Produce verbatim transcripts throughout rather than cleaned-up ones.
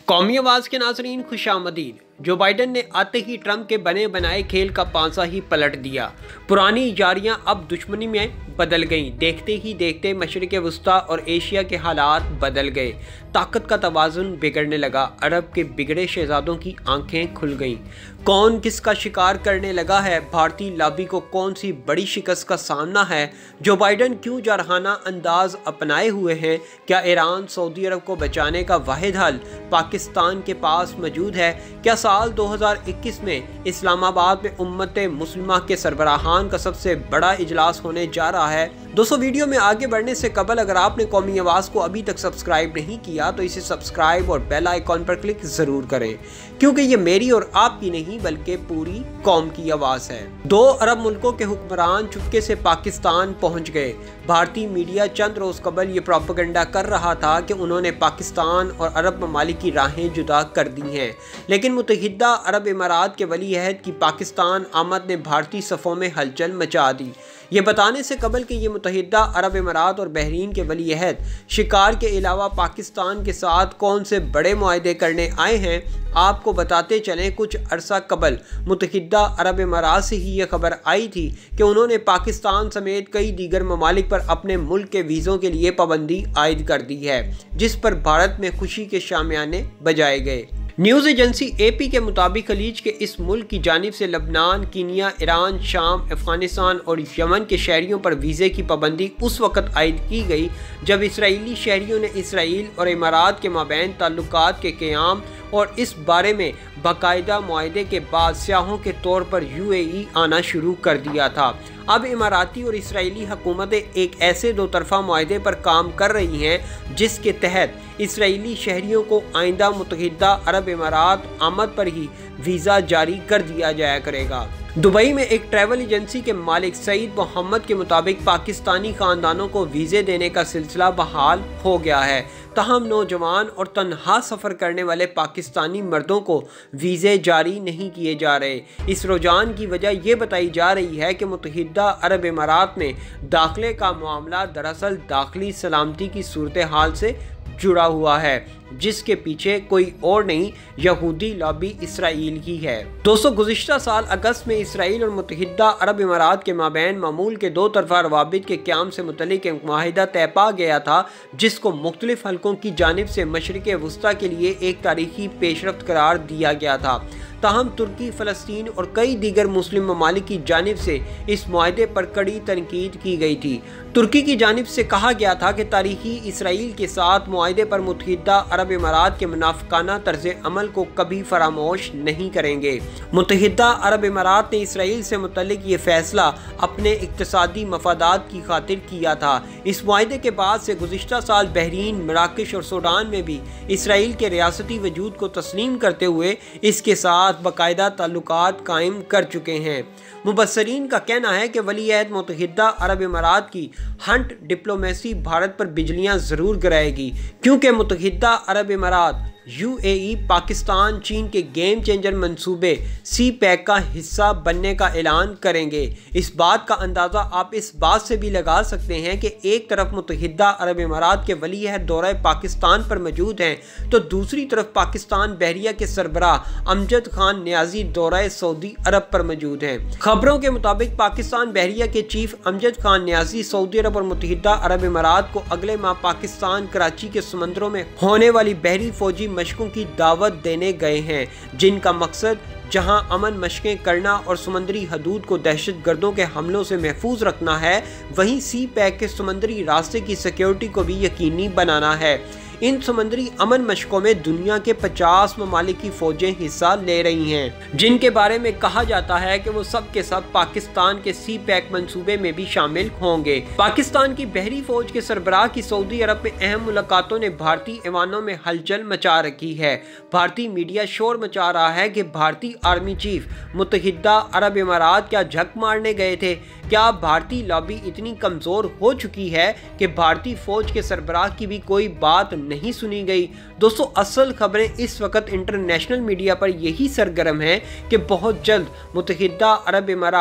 कौमी आवाज के नाजरीन खुशामदीद। जो बाइडन ने आते ही ट्रंप के बने बनाए खेल का पांसा ही पलट दिया। पुरानी यारियां अब दुश्मनी में बदल गईं। देखते ही देखते मशरिक़ वस्ता और एशिया के हालात बदल गए। ताकत का तवाज़ुन बिगड़ने लगा। अरब के बिगड़े शहजादों की आंखें खुल गईं। कौन किसका शिकार करने लगा है? भारतीय लॉबी को कौन सी बड़ी शिकस्त का सामना है? जो बाइडन क्यों जारहाना अंदाज अपनाए हुए हैं? क्या ईरान सऊदी अरब को बचाने का वाहिद हल पाकिस्तान के पास मौजूद है? क्या साल दो हज़ार इक्कीस में इस्लामाबाद में उम्मत मुस्लिमा के सरबराहान का सबसे बड़ा इजलास होने जा रहा है? दोस्तों, वीडियो में आगे बढ़ने से कबल अगर आपने कौमी आवाज़ को अभी तक सब्सक्राइब नहीं किया तो इसे सब्सक्राइब और बेल आइकॉन पर क्लिक जरूर करें, क्योंकि ये मेरी और आपकी नहीं बल्कि पूरी कौम की आवाज़ है। दो अरब मुल्कों के हुक्मरान चुपके से पाकिस्तान पहुंच गए। भारतीय मीडिया चंद रोज कबल ये प्रोपेगेंडा कर रहा था कि उन्होंने पाकिस्तान और अरब ममालिक की राहें जुदा कर दी हैं, लेकिन मुत्तहिदा अरब इमारात के वली अहद की पाकिस्तान आमद ने भारतीय सफ़ों में हलचल मचा दी। ये बताने से कबल कि ये मुत्तहिदा अरब इमारात और बहरीन के वली अहद शिकार के अलावा पाकिस्तान के साथ कौन से बड़े मुआहदे करने आए हैं, आपको बताते चलें। कुछ अरसा कबल मुत्तहिदा अरब इमारात से ही ये खबर आई थी कि उन्होंने पाकिस्तान समेत कई दीगर ममालिक पर अपने मुल्क के वीज़ों के लिए पाबंदी आयद कर दी है, जिस पर भारत में खुशी के शामियाने बजाए गए। न्यूज़ एजेंसी ए पी के मुताबिक खलीज के इस मुल्क की जानिब से लबनान, कीनिया, ईरान, शाम, अफगानिस्तान और यमन के शहरियों पर वीज़े की पाबंदी उस वक़्त आयद की गई जब इसराइली शहरियों ने इसराइल और इमारात के माबैन ताल्लुकात के क़याम और इस बारे में बाकायदा मुआहदे के बाद स्याहों के तौर पर यू ए ई आना शुरू कर दिया था। अब इमाराती और इसराइली हुकूमतें एक ऐसे दो तरफा मुआहदे पर काम कर रही हैं जिसके तहत इसराइली शहरियों को आइंदा मुत्तहिदा अरब इमारात आमद पर ही वीज़ा जारी कर दिया जाया करेगा। दुबई में एक ट्रैवल एजेंसी के मालिक सईद मोहम्मद के मुताबिक पाकिस्तानी खानदानों को वीज़े देने का सिलसिला बहाल हो गया है। तहम नौजवान और तन्हा सफ़र करने वाले पाकिस्तानी मर्दों को वीज़े जारी नहीं किए जा रहे। इस रुझान की वजह यह बताई जा रही है कि मुत्तहिदा अरब इमारात में दाखिले का मामला दरअसल दाखिली सलामती की सूरत हाल से जुड़ा हुआ है, जिसके पीछे कोई और नहीं यहूदी लॉबी इसराइल की है। दोस्तों, गुज़िश्ता साल अगस्त में इसराइल और मुत्तहिदा अरब इमारात के माबैन मामूल के दो तरफा रवाबित के क़याम से मुतल्लिक़ एक मुआहिदा तय पा गया था, जिसको मुख्तलिफ हलकों की जानिब से मशरिक़ वस्ता के लिए एक तारीखी पेशरफ्त करार दिया गया था। ताहम तुर्की, फ़लस्तीन और कई दीगर मुस्लिम ममालिक की जानिब से इस मुआहदे पर कड़ी तनकीद की गई थी। तुर्की की जानिब से कहा गया था कि तारीखी इसराइल के साथ मुआहदे पर मुत्तहिदा अरब इमारात के मुनाफिकाना तर्ज अमल को कभी फरामोश नहीं करेंगे। मुत्तहिदा अरब इमारात ने इसराइल से मुतल्लिक ये फैसला अपने इक्तिसादी मफादात की खातिर किया था। इस मुआहदे के बाद से गुज़िश्ता साल बहरीन, मराकश और सूडान में भी इसराइल के रियासती वजूद को तस्लीम करते हुए इसके साथ बाकायदा ताल्लुकात कायम कर चुके हैं। मुबस्सरीन का कहना है कि वली अहद मुत्तहिदा अरब इमारात की हंट डिप्लोमेसी भारत पर बिजलियां जरूर गिराएगी, क्योंकि मुत्तहिदा अरब इमारात, यू ए ई, पाकिस्तान, चीन के गेम चेंजर मंसूबे सी पैक का हिस्सा बनने का ऐलान करेंगे। इस बात का अंदाज़ा आप इस बात से भी लगा सकते हैं कि एक तरफ मुत्तहिदा अरब इमारात के वली अहद दौरा पाकिस्तान पर मौजूद हैं, तो दूसरी तरफ पाकिस्तान बहरिया के सरबराह अमजद खान न्याजी दौरा सऊदी अरब पर मौजूद हैं। खबरों के मुताबिक पाकिस्तान बहरिया के chief Amjad Khan Niazi Saudi Arab और मुत्तहिदा अरब इमारात को अगले माह पाकिस्तान कराची के समंदरों में होने वाली बहरी फौजी मशकों की दावत देने गए हैं, जिनका मकसद जहां अमन मशकें करना और समुद्री हदूद को दहशत गर्दों के हमलों से महफूज रखना है, वहीं सी पैक के समुद्री रास्ते की सिक्योरिटी को भी यकीनी बनाना है। इन समुद्री अमन मशकों में दुनिया के पचास ममालिक की फौजें हिस्सा ले रही हैं, जिनके बारे में कहा जाता है कि वो सब के सब पाकिस्तान के सी पैक मंसूबे में भी शामिल होंगे। पाकिस्तान की बहरी फौज के सरबराह की सऊदी अरब में अहम मुलाकातों ने भारतीय ऐवानों में हलचल मचा रखी है। भारतीय मीडिया शोर मचा रहा है कि भारतीय आर्मी चीफ मुत्तहिदा अरब इमारात क्या झक मारने गए थे। क्या भारतीय लॉबी इतनी कमज़ोर हो चुकी है कि भारतीय फौज के सरबराह की भी कोई बात नहीं सुनी गई? दोस्तों, असल खबरें इस वक्त इंटरनेशनल मीडिया पर यही सरगर्म हैं कि बहुत जल्द मुत्तहिदा अरब इमारात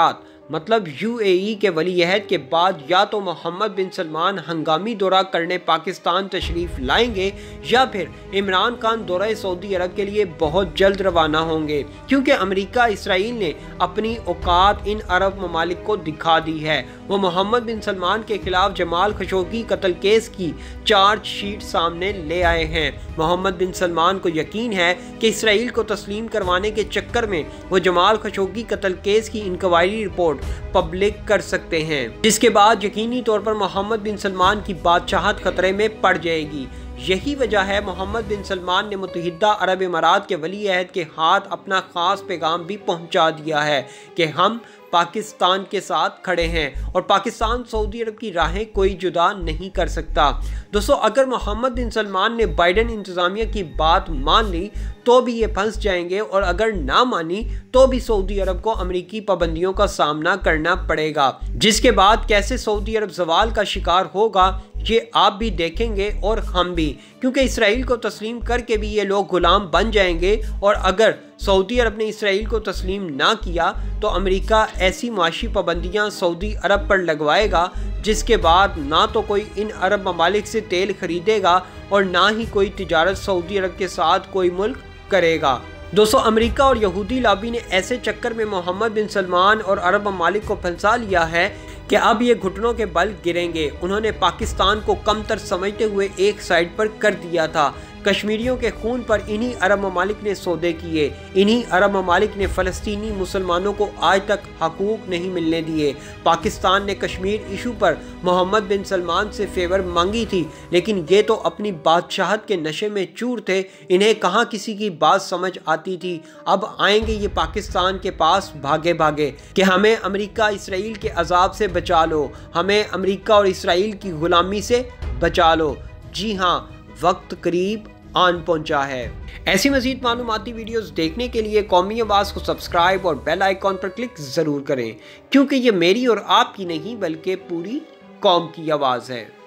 मतलब यूएई के वलीअहद के बाद या तो मोहम्मद बिन सलमान हंगामी दौरा करने पाकिस्तान तशरीफ लाएंगे या फिर इमरान खान दौरा सऊदी अरब के लिए बहुत जल्द रवाना होंगे, क्योंकि अमेरिका इसराइल ने अपनी औकात इन अरब ममालिक को दिखा दी है। वो मोहम्मद बिन सलमान के खिलाफ जमाल खशोगी कत्ल केस की चार्जशीट सामने ले आए हैं। मोहम्मद बिन सलमान को यकीन है कि इसराइल को तस्लीम करवाने के चक्कर में वो जमाल खशोगी कत्ल केस की इंक्वायरी रिपोर्ट पब्लिक कर सकते हैं, जिसके बाद यकीनी तौर पर मोहम्मद बिन सलमान की बादशाहत खतरे में पड़ जाएगी। यही वजह है मोहम्मद बिन सलमान ने मुत्तहिदा अरब इमारात के वलीअहद के हाथ अपना खास पैगाम भी पहुंचा दिया है कि हम पाकिस्तान के साथ खड़े हैं और पाकिस्तान सऊदी अरब की राहें कोई जुदा नहीं कर सकता। दोस्तों, अगर मोहम्मद बिन सलमान ने बाइडन इंतज़ामिया की बात मान ली तो भी ये फंस जाएंगे, और अगर ना मानी तो भी सऊदी अरब को अमेरिकी पाबंदियों का सामना करना पड़ेगा, जिसके बाद कैसे सऊदी अरब जवाल का शिकार होगा ये आप भी देखेंगे और हम भी, क्योंकि इसराइल को तस्लीम करके भी ये लोग गुलाम बन जाएंगे। और अगर सऊदी अरब ने इसराइल को तस्लीम ना किया तो अमेरिका ऐसी माशी पाबंदियां सऊदी अरब पर लगवाएगा जिसके बाद ना तो कोई इन अरब ममालिक से तेल खरीदेगा और ना ही कोई तिजारत सऊदी अरब के साथ कोई मुल्क करेगा। दोस्तों, अमेरिका और यहूदी लॉबी ने ऐसे चक्कर में मोहम्मद बिन सलमान और अरब ममालिक को फंसा लिया है कि अब ये घुटनों के बल गिरेंगे। उन्होंने पाकिस्तान को कमतर समझते हुए एक साइड पर कर दिया था। कश्मीरियों के खून पर इन्हीं अरब ममालिक ने सौदे किए। इन्हीं अरब ममालिक ने फ़लस्तीनी मुसलमानों को आज तक हकूक़ नहीं मिलने दिए। पाकिस्तान ने कश्मीर इशू पर मोहम्मद बिन सलमान से फेवर मांगी थी, लेकिन ये तो अपनी बादशाहत के नशे में चूर थे, इन्हें कहाँ किसी की बात समझ आती थी। अब आएंगे ये पाकिस्तान के पास भागे भागे कि हमें अमेरिका इसराइल के अजाब से बचा लो, हमें अमेरिका और इसराइल की गुलामी से बचा लो। जी हाँ, वक्त करीब आन पहुंचा है। ऐसी मज़ीद मालूमाती वीडियोस देखने के लिए कौमी आवाज़ को सब्सक्राइब और बेल आइकॉन पर क्लिक ज़रूर करें, क्योंकि ये मेरी और आपकी नहीं बल्कि पूरी कौम की आवाज़ है।